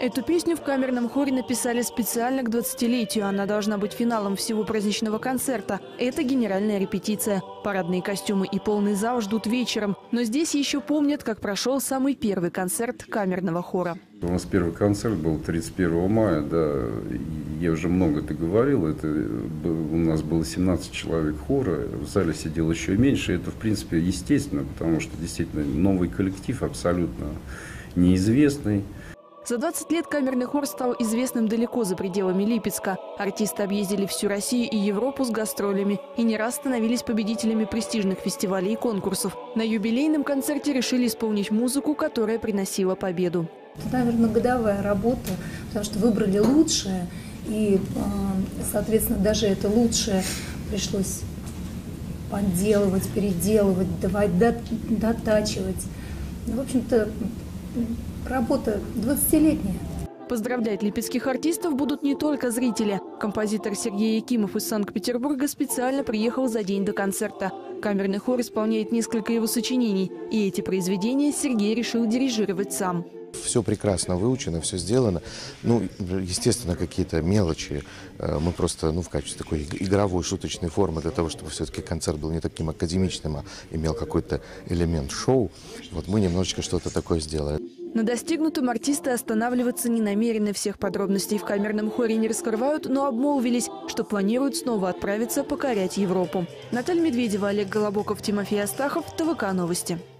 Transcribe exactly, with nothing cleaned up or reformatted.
Эту песню в камерном хоре написали специально к двадцатилетию. Она должна быть финалом всего праздничного концерта. Это генеральная репетиция. Парадные костюмы и полный зал ждут вечером. Но здесь еще помнят, как прошел самый первый концерт камерного хора. У нас первый концерт был тридцать первого мая, да, я уже много это говорил, это у нас было семнадцать человек хора, в зале сидело еще меньше, это в принципе естественно, потому что действительно новый коллектив, абсолютно неизвестный. За двадцать лет камерный хор стал известным далеко за пределами Липецка. Артисты объездили всю Россию и Европу с гастролями и не раз становились победителями престижных фестивалей и конкурсов. На юбилейном концерте решили исполнить музыку, которая приносила победу. Это, наверное, годовая работа, потому что выбрали лучшее, и, соответственно, даже это лучшее пришлось подделывать, переделывать, давать, дотачивать. В общем-то, работа двадцатилетняя. Поздравлять липецких артистов будут не только зрители. Композитор Сергей Якимов из Санкт-Петербурга специально приехал за день до концерта. Камерный хор исполняет несколько его сочинений, и эти произведения Сергей решил дирижировать сам. Все прекрасно выучено, все сделано. Ну, естественно, какие-то мелочи. Мы просто, ну, в качестве такой игровой, шуточной формы, для того, чтобы все-таки концерт был не таким академичным, а имел какой-то элемент шоу. Вот мы немножечко что-то такое сделали. На достигнутом артисты останавливаться не намерены. Всех подробностей в камерном хоре не раскрывают, но обмолвились, что планируют снова отправиться покорять Европу. Наталья Медведева, Олег Голобоков, Тимофей Астахов, ТВК Новости.